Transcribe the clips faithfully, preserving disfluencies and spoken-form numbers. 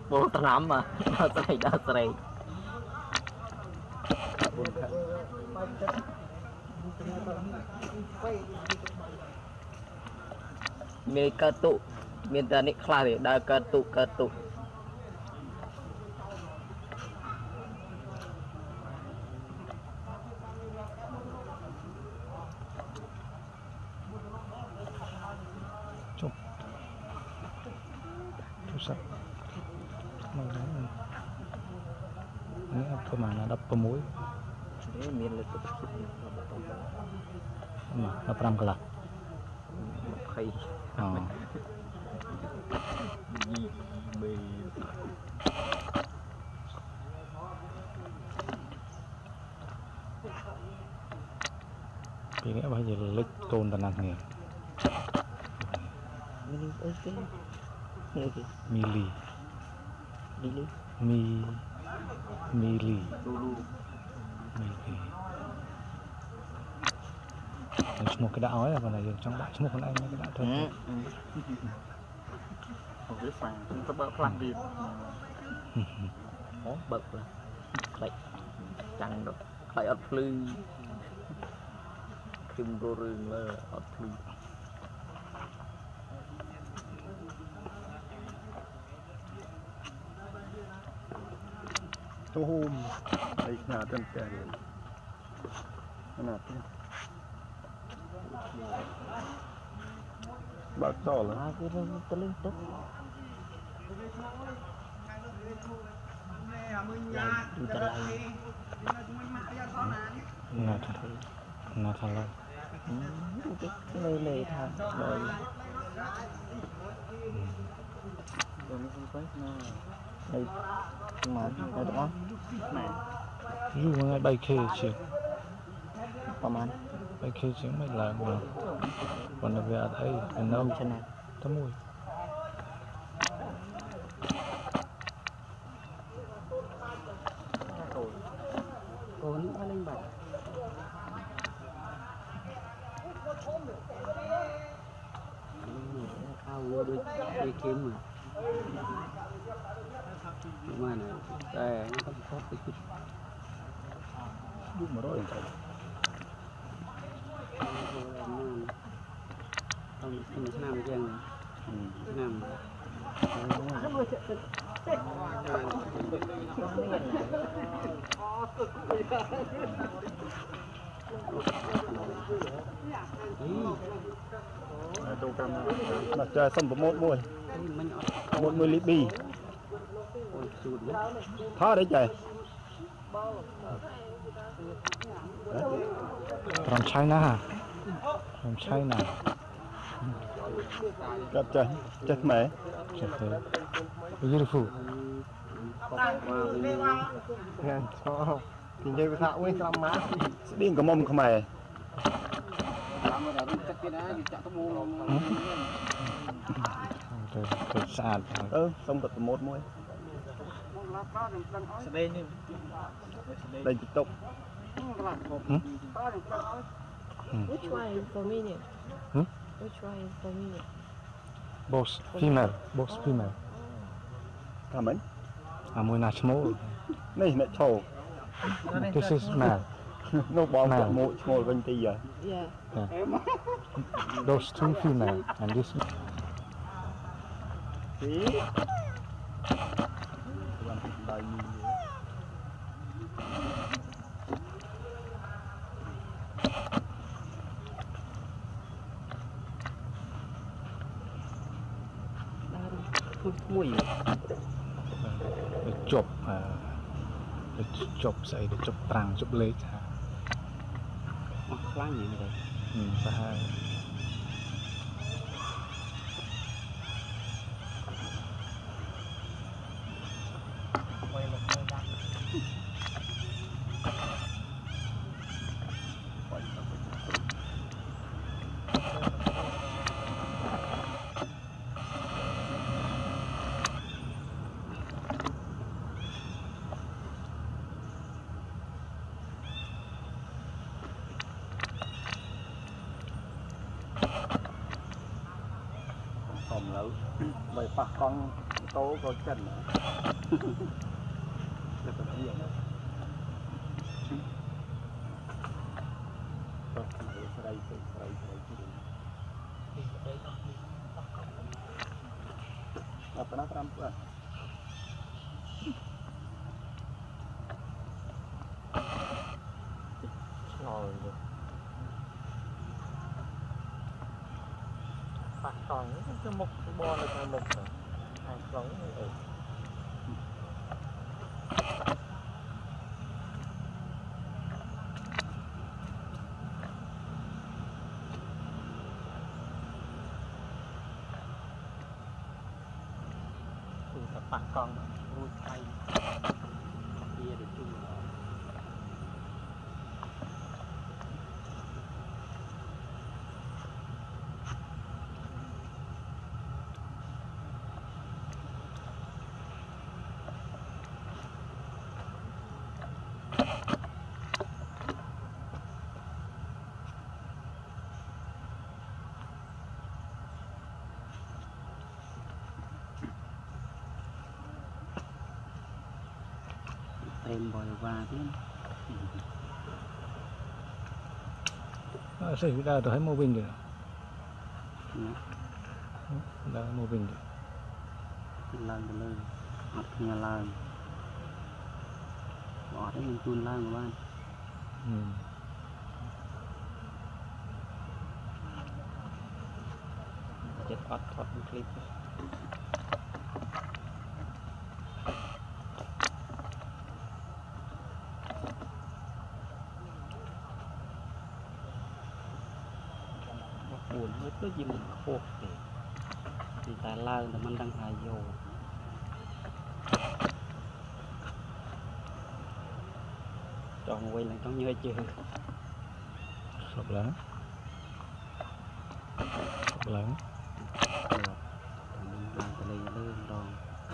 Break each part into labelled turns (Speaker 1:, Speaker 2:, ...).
Speaker 1: bố tao nắm mà đau sậy đau sậy miền cơ tụ miền tây này khai để đau cơ tụ cơ tụ
Speaker 2: chụp chụp sạch này cơ mà nó đập vào mũi
Speaker 1: miền là tụ
Speaker 2: mà nó pram cả
Speaker 1: khay
Speaker 2: ờ vì nghĩa bây giờ lịch tôn tần năng nghề mili mili mi mili mili một cái đạo ấy là còn là trong đại một con anh cái đạo thôi
Speaker 1: một cái sàn chúng ta bật đi ó bật là vậy chẳng được phải ớt lư kim rô rừng là ớt lư
Speaker 3: tô hôm đây nhà tân trẻ này bác to là
Speaker 1: cái đó tôi lên tức chúng ta lại
Speaker 2: là thật là thật là
Speaker 1: cái nơi này thằng rồi đây mà đây đó này
Speaker 2: dù ngay bay khê chuyện
Speaker 1: ประมาณ
Speaker 2: bay khê chuyện mấy lần mà còn là về ở đây mình đâu
Speaker 1: chân này
Speaker 2: tấm mùi
Speaker 1: cô nó có lên bạch cao vô đôi đôi kiếm mà nhưng mà này đây nó có một cái chút
Speaker 3: lúc mà đó là chạy
Speaker 1: không không được nam riêng nam
Speaker 3: tôi cầm là chơi xong một môi một môi Libby tháo đấy trời
Speaker 2: from China from China
Speaker 3: gặp trời chết mẹ
Speaker 2: beautiful
Speaker 3: nghe cho thì chơi thạo ấy làm má điên cả mông không mày
Speaker 2: sạch
Speaker 3: ơ xong vật một môi đây tiếp tục
Speaker 4: Which one is dominant?
Speaker 2: Hmm?
Speaker 4: Which one is dominant?
Speaker 2: both female both female
Speaker 3: cảm ơn
Speaker 2: à mùi nà small
Speaker 3: này mẹ trầu
Speaker 2: this is male
Speaker 3: nó bom cả mũi ngồi bên tì rồi
Speaker 4: Yeah.
Speaker 2: yeah. those two female and this
Speaker 3: tí
Speaker 1: mùi
Speaker 2: chụp chụp xây để chụp trăng chụp lấy
Speaker 1: mặc láng gì vậy
Speaker 2: ừ phải
Speaker 3: phòng lẩu vậy bà con câu có chân nữa. Được rồi, nhiều nữa. Rồi, đây, đây, đây, đây. Apa nak rampas? Rồi. Phát còn cái một cái bo này là một hai giống ở. Phát con nuôi tay kia được chung rồi. Em bồi qua thế
Speaker 2: à, xảy ra tôi thấy mô bình rồi đã mô bình rồi
Speaker 3: lên từ lên mặt nhà lên bỏ đấy mình tuôn lên của bạn
Speaker 2: ừ.
Speaker 3: chết ót thoát clip buồn hết cái gì mình khô thì thì ta lao là mình đang hài vô tròn quay lại trong như chưa
Speaker 2: sọc lắng sọc lắng
Speaker 3: mình làm cái này lên rồi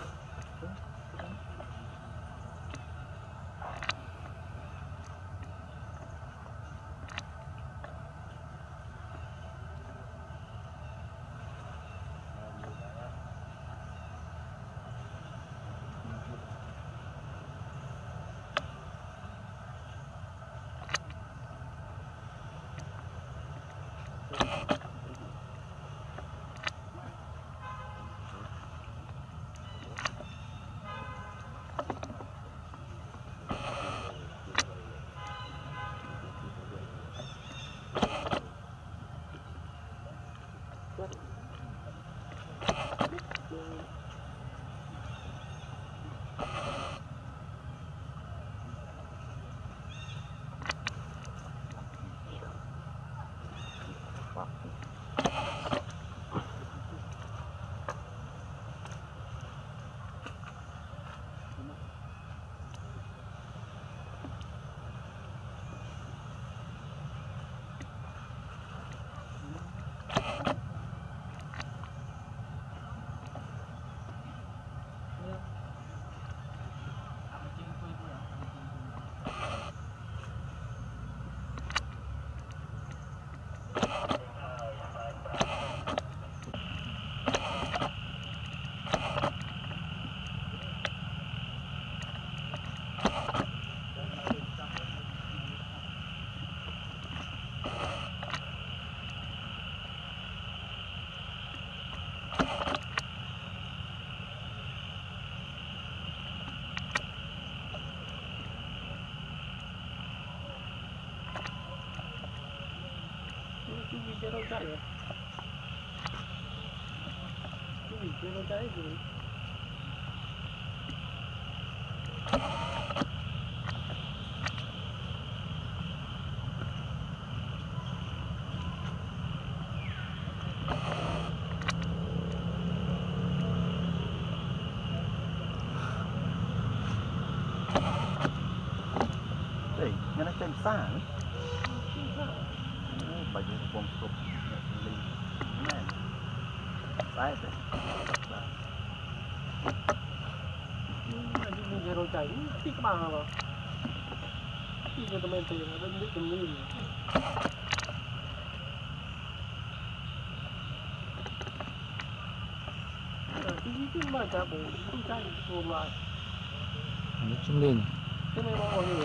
Speaker 3: cái đâu chạy rồi cái gì cái đâu chạy gì đây nghe nó trên xa bagi pomp beli mana saya tu ini ni jero cai ti ke bang apa ti ke temen tu yang ada ni kemini ah ti nhưng mà chả bố không chạy gồm lại
Speaker 2: nó chung lên
Speaker 3: thế mới bao nhiêu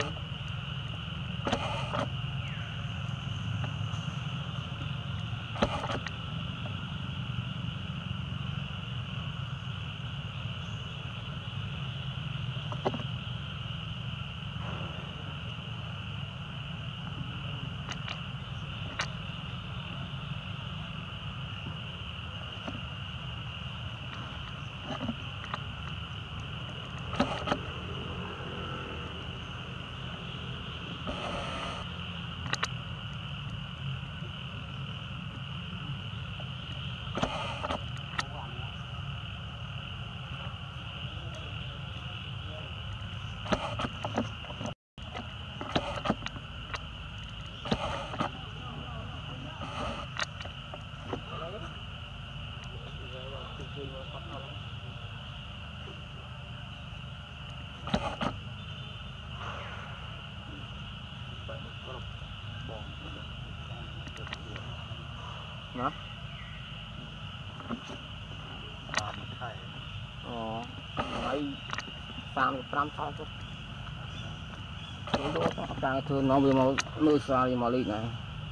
Speaker 1: nó ờ ấy sam pram sao chứ đó đang thường nó bị màu mưa sao thì màu lì này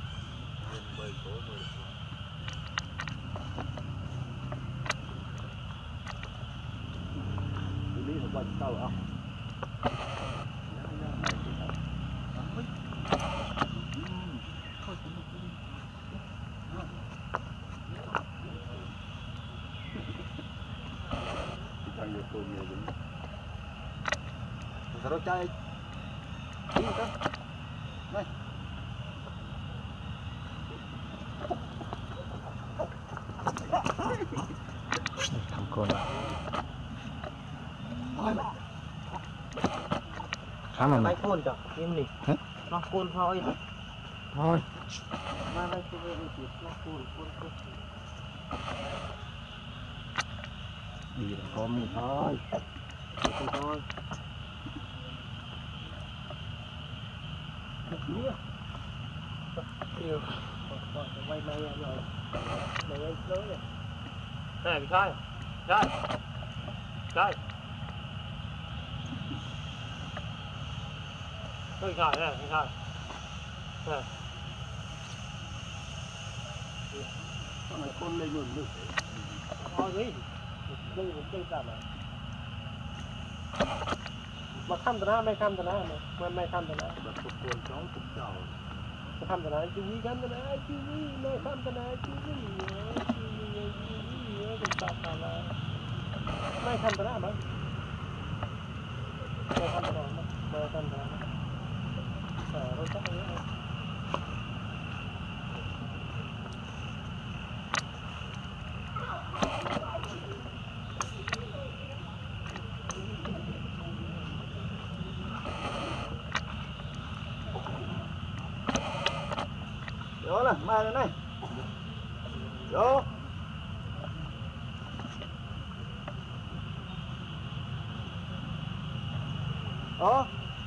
Speaker 5: Rồi chơi đi cơ đây
Speaker 2: thằng con khá là
Speaker 1: máy côn chở im đi nó côn thôi
Speaker 2: thôi
Speaker 3: mà đây tôi về chỉ nó cồn cồn cồn
Speaker 2: đi là có mình thôi
Speaker 3: thôi nhiều quay may rồi này anh lớn này
Speaker 1: này sai sai sai tôi sai này sai này
Speaker 3: con này con lên luôn được thôi đấy đây một cây tạm à mà khăm tận á mấy khăm tận á mấy mấy khăm tận á
Speaker 5: là một con chó cũng giàu
Speaker 3: khăm tận á chú ý khăm tận á chú ý mấy khăm tận á chú ý chú ý chú ý cái tạm tạm là mấy khăm tận á mà mấy khăm tận á mấy khăm tận á à rồi chắc rồi
Speaker 5: đó là mai đây này đó đó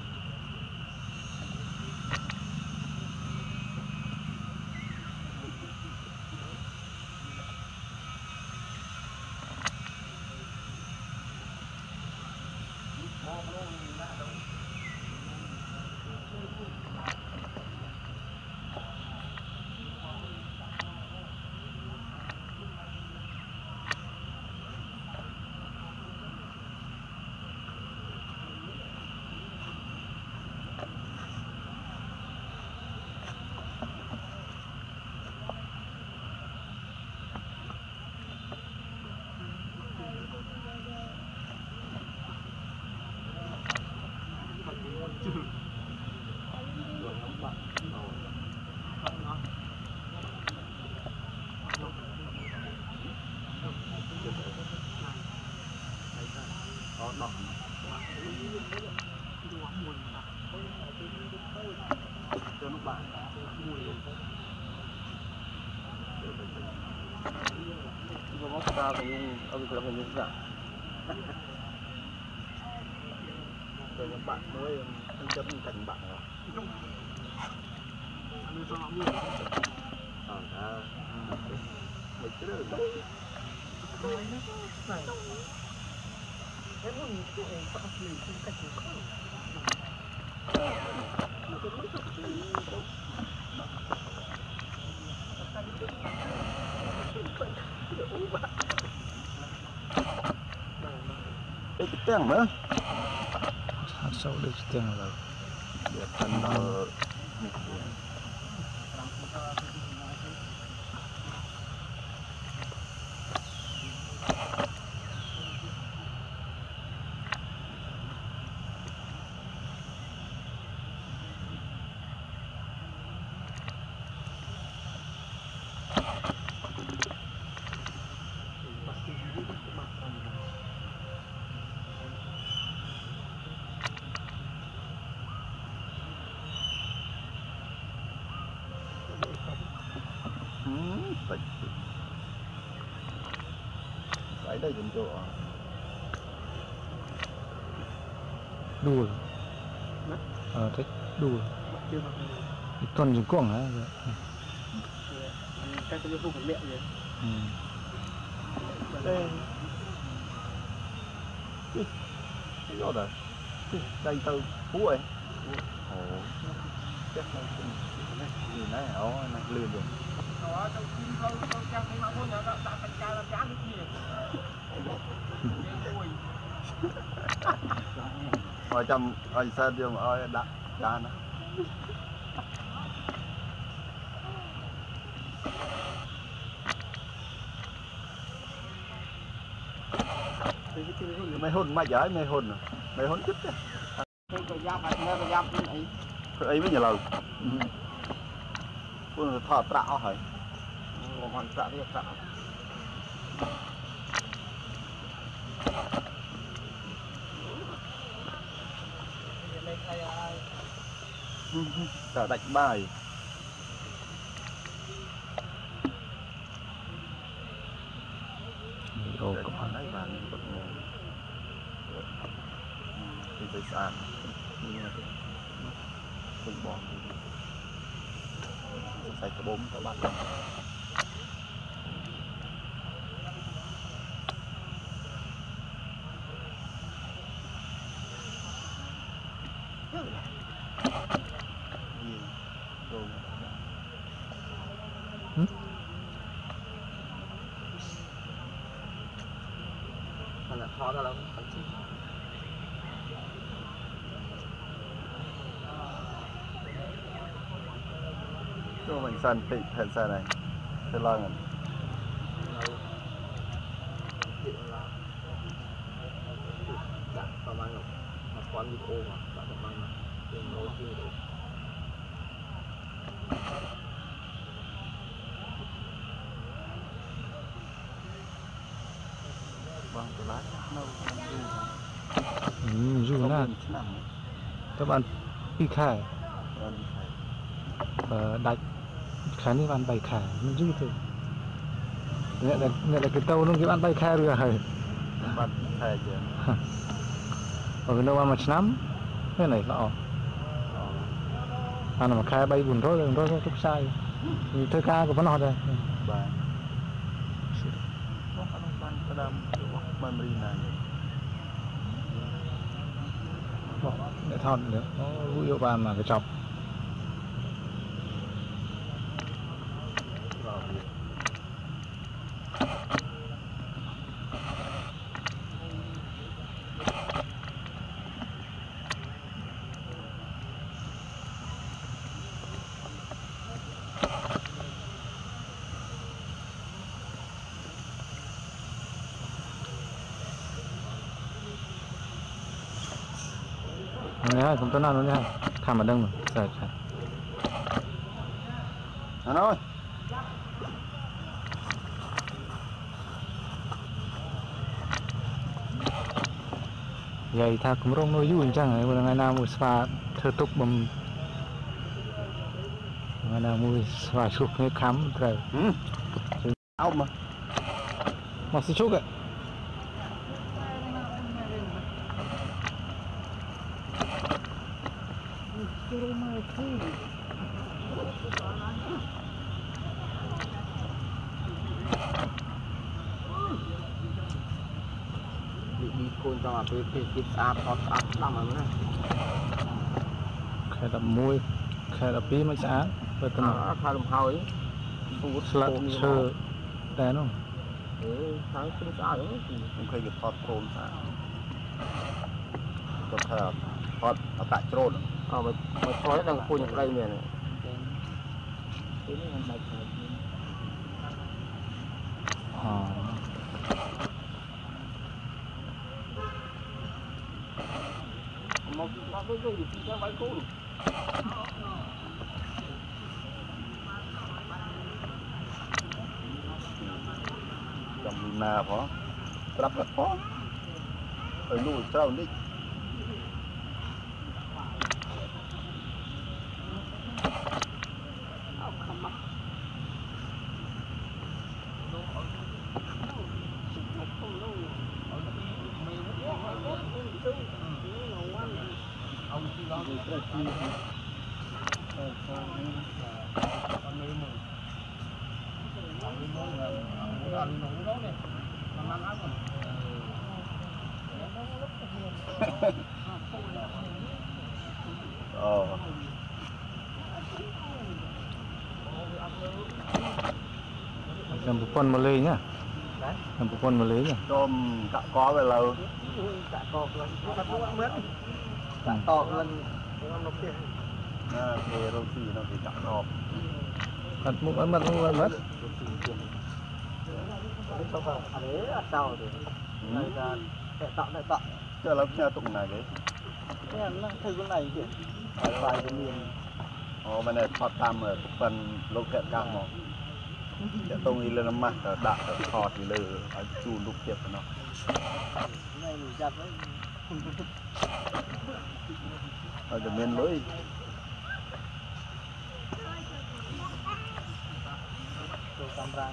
Speaker 5: đỏ cho nó bạn
Speaker 1: nó móc ra thì ông cứ làm những dạng
Speaker 5: rồi các bạn mới anh chấm thành bạn rồi ờ ra mấy cái đó cái tiếng nữa
Speaker 2: hạt sâu được tiếng là
Speaker 5: để phần nó đấy đây chúng tôi
Speaker 2: đùa ờ thích đùa tuần chỉ cuồng hả
Speaker 3: các cái vùng miệng vậy
Speaker 5: đây cái đó rồi đây từ phú ấy ồ chắc là gì nãy ổ này lừa rồi ở trong ở xa đường ở đặt ra nó mày hôn mày giỏi mày hôn mày hôn chút đấy ấy mới nhà lâu con thọ trạo hỏi còn trạo thì trạo trạo đánh bài
Speaker 2: ồ
Speaker 5: có phải đấy và thì phải sàn không bỏ xài cái bốm các bạn là khó ra lắm cho mình sân tị hình xe này xe lăng này đặt vào mang mà quán đi ô mà đặt vào mang tiền nấu chưa được vâng tôi lái nâu
Speaker 2: ừ dù là các bạn đi khai ờ đặt khai đi bạn bày khai nó dữ thôi nghĩa là nghĩa là cái tàu nó cái bạn bay khai rồi
Speaker 5: bạn khai chưa
Speaker 2: ở đâu mà năm cái này lọ anh mà khai bay buồn thôi rồi thôi thôi sai thời ca của nó họ đây
Speaker 5: bạn bạn cái đam mình đi này
Speaker 2: để thon nữa nó vui yêu bàn mà cái chọc này không tốt nào nữa nha tham ở đông rồi trời trời
Speaker 5: anh ơi
Speaker 2: vậy ta cũng rong nuôi vui chẳng ấy ngày nào mua spa thơ tục bầm ngày nào mua spa chụp cái khám trời
Speaker 5: ông mà
Speaker 2: mà xí chúc ạ
Speaker 1: đi côn cho mà về về kịp áp áp áp làm mà nữa
Speaker 2: khai đập môi khai đập pí mới xã về tận
Speaker 1: à khai làm hao ấy
Speaker 2: sờ sờ đèn không
Speaker 1: ừ sáng sinh xã nữa
Speaker 5: khôngเคย get hot phone xãก็ถ้า hot อากาศโจร
Speaker 1: à mà mà thôi đang côn những đây miền này
Speaker 2: à
Speaker 1: một cái cái cái gì cái bãi cũ
Speaker 5: trong na phóรับกับphó ở núi trâu đi ờ
Speaker 2: làm một con mà lê nhá làm một con mà lê nhá
Speaker 5: tôm cạ có về lâu
Speaker 1: cả cọp lần cả to lần
Speaker 5: à về đâu thì nó bị cạ cọp
Speaker 2: mặt mũi mặt mũi mất
Speaker 1: sao vào à đấy à sao rồi này là để tạo lại tạo
Speaker 5: cho lắm nha tụng này đấy
Speaker 1: cái này nó thay cái này kìa phải phải cái miền
Speaker 5: ồ bên này thọt tam ở phần lục kẹt cam mỏจะตรงนี้เลยน้ำมันแต่ดักแต่ทอดอยู่เลยไอ้จูนลูกเก็บเนาะ
Speaker 1: này mình chặt đấy
Speaker 5: เราจะเมนเลย
Speaker 1: đồ camera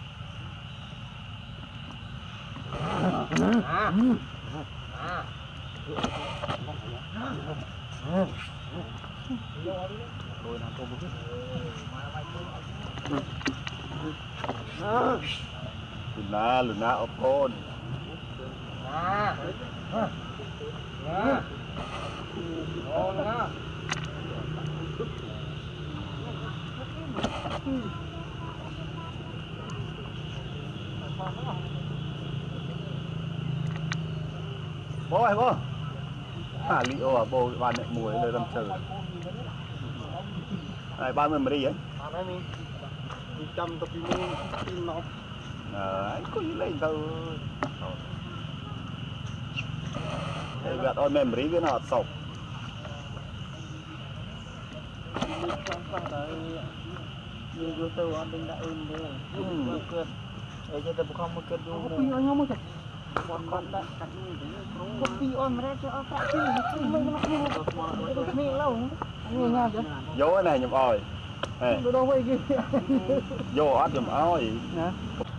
Speaker 1: à à
Speaker 5: rồi làm tôm bút luna luna ốp côn
Speaker 1: à à ồ nè
Speaker 5: bố ơi bố à liệu à bố bạn lại mùi lời làm chờ này ba mươi mà đi vậy
Speaker 1: à đây mình mình chăm tập đi mua tin nó
Speaker 5: ờ anh có gì lên đâu đây gạt ôi mềm rí với nó sọc
Speaker 1: đi trong con đấy nhiều vô tư anh đừng đã ơn đấy ừ cơn để cho tôi không một cơn vô không anh không một cơn một con đã cắt không đi ôm ra cho ông phải chứ mình mình nó mình lâu nghe nghe chứ
Speaker 5: vô cái này nhầm ỏi
Speaker 1: đồ đâu vậy kia
Speaker 5: vô ớt nhầm ỏi
Speaker 1: nè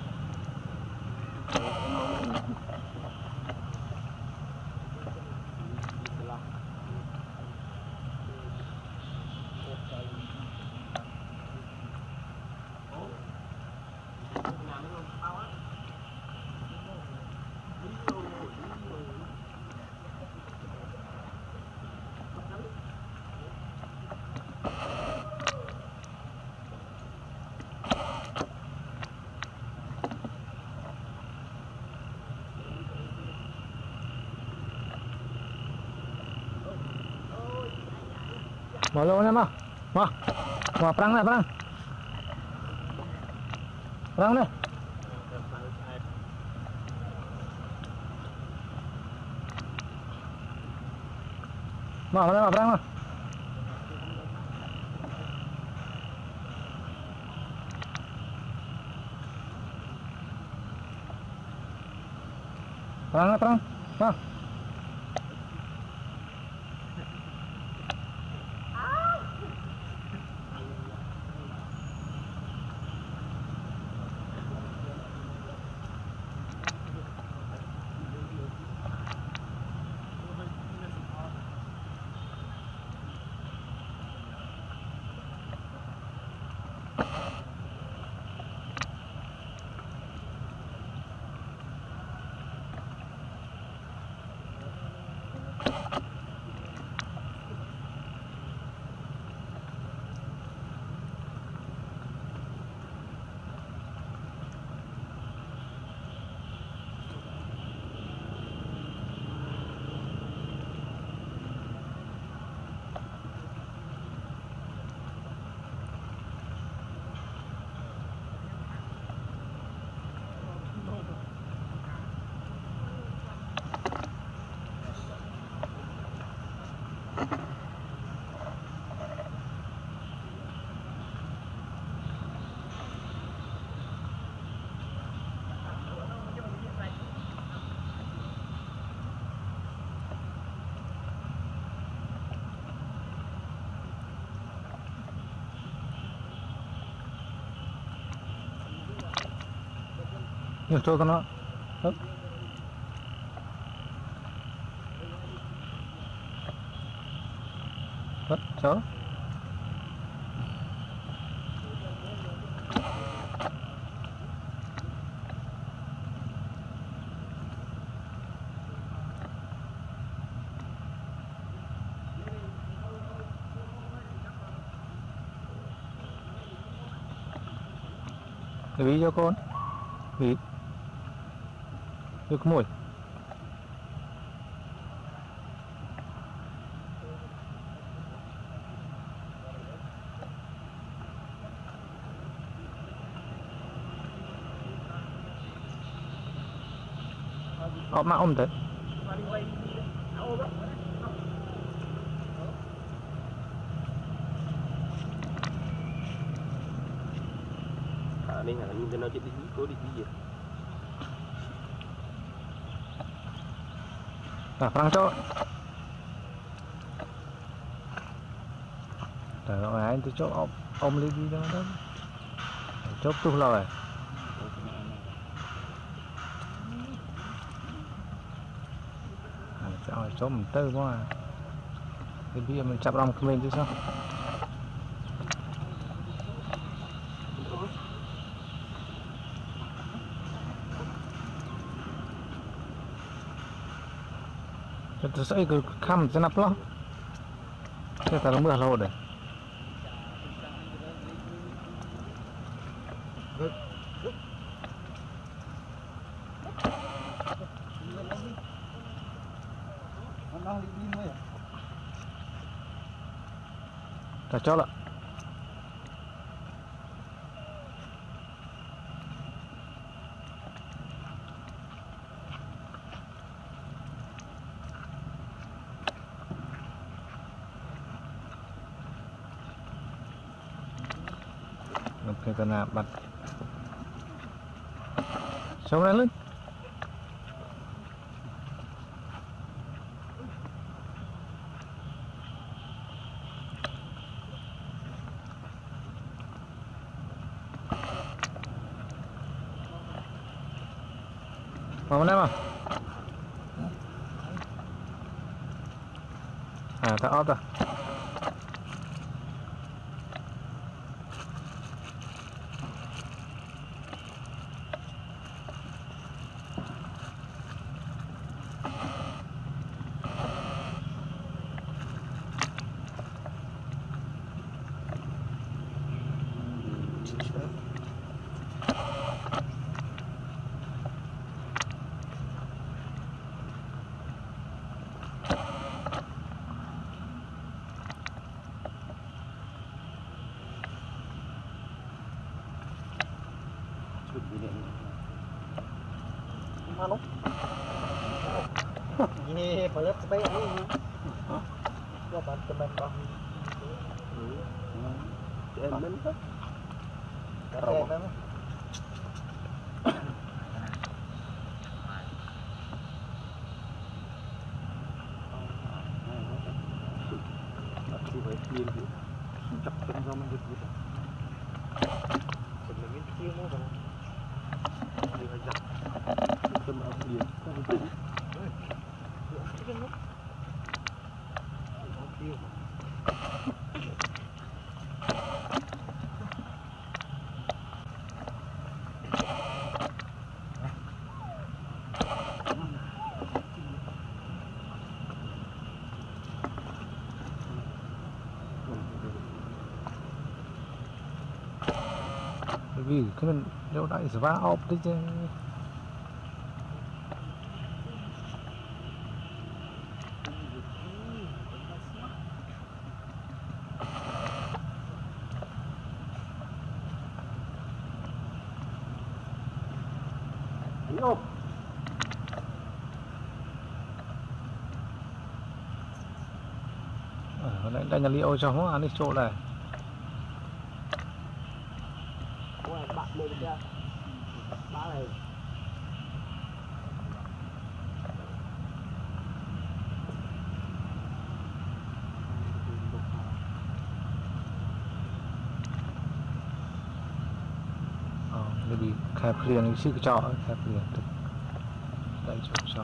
Speaker 2: mở lỗ em à mở mở perang này perang perang này mở mở mở perang mà perang này perang mở nhiều cho nó hấp hấp chó Libby cho con Libby được mùi ọ mà ôm tới
Speaker 3: nên là nhìn nó chỉ đi cố đi gì
Speaker 2: à phăng cho trời ơi anh tôi chốt ôm ôm Libby đó đó chốt tu rồi trời chốt mình tư quá à Libby mình chập lòng mình chứ sao tôi sẽ cứ khăm cho nắp lo thế ta nó mưa lâu đấy ta cho lại cái tên là bật sống lên lên vào đây mà à ta óp rồi
Speaker 1: Ano? Ini palit sabay ano ini. Dapat teman kau.
Speaker 3: teman kan
Speaker 1: Kaya naman.
Speaker 3: Aku baik clean tu cak kan sama gitu
Speaker 1: Sebelum clean mo ba?
Speaker 3: dia ajak kita mau clean kan itu
Speaker 1: Clean mo. Okay.
Speaker 2: vì cái mình đâu đại sva ốp đấy chứ
Speaker 3: Yo.
Speaker 2: ở đây đây là liệu cho nó ăn đi chỗ này
Speaker 3: Bạn mình kia. Ba này.
Speaker 2: ờ, vì khai phiền sư cái trọ khai phiền thực tại chỗ trọ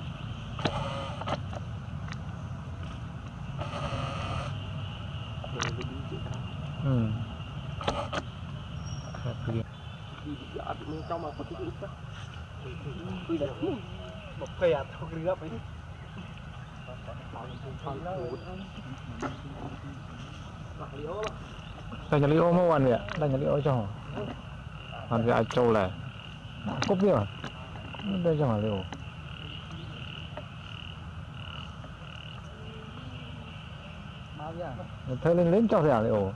Speaker 2: ừ khai phiền
Speaker 3: trong mà có tí ít đó tuy là một cây à thôi cái gấp ấy
Speaker 2: đây nhà lý ô mua ăn vậy đây nhà lý ô cho ăn cái ai trâu này cúp đi à đây cho hả liệu
Speaker 1: bao giờ
Speaker 2: thấy lên lên cho hả liệu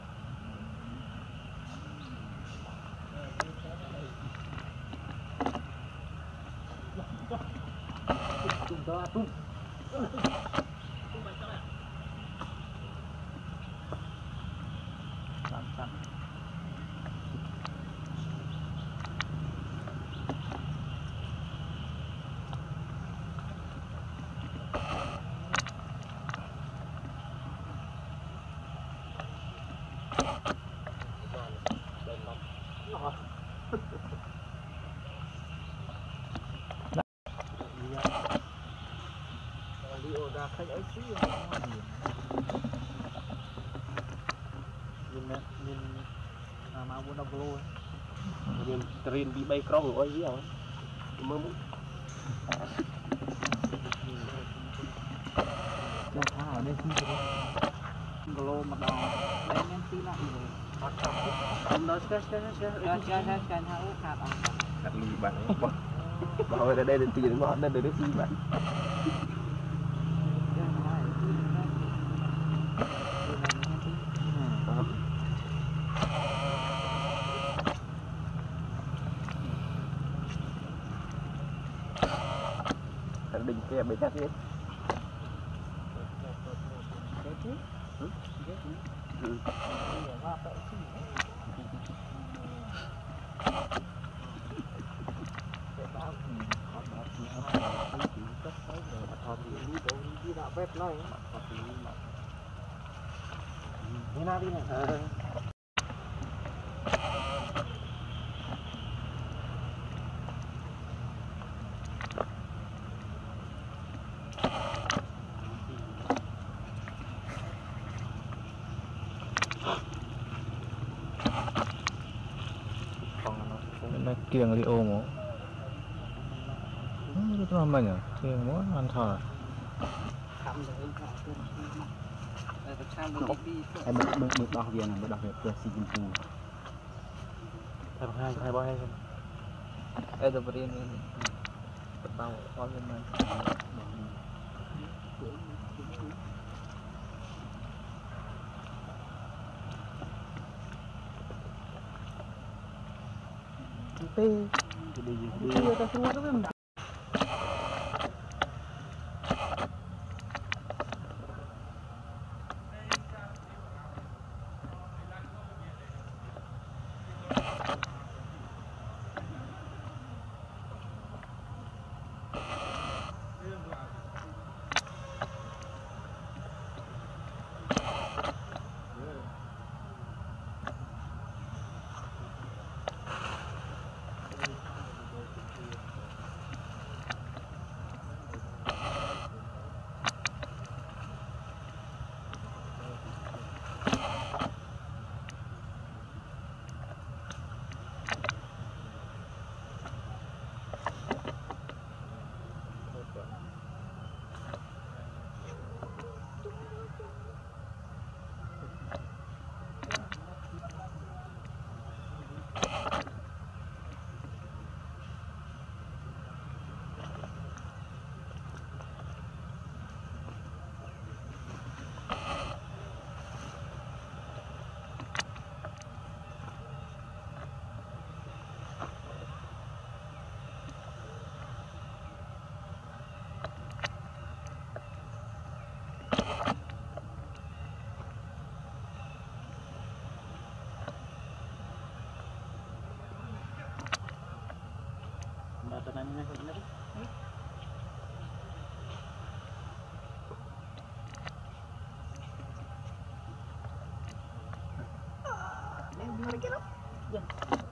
Speaker 1: ra khách ấy xí nhìn nhìn mà buôn đông lô
Speaker 3: nhìn train bị bay krong ôi gì rồi mơ mút
Speaker 1: nó thả ở đây xí lô mà đò lên em xí lại rồi hôm đó sẽ sẽ sẽ sẽ sẽ sẽ tháoขาด
Speaker 5: đặt lùi bạn bỏ bỏ ra đây để tiền nó đây để để xí bạn đỉnh kia bị chắc hết
Speaker 3: thế nào đi này
Speaker 2: nó kiêng đi ôm nó nó làm mình à kiêng muốn ăn thở
Speaker 1: em bực bực bực đọc viên này bực đọc việc về xì kim cù
Speaker 3: thằng hai hai bao hay không
Speaker 1: em được bật yên lên bật tao bao nhiêu này tê tê ta xuống cái bên
Speaker 3: Ini sebenarnya.
Speaker 1: Ini gimana kira?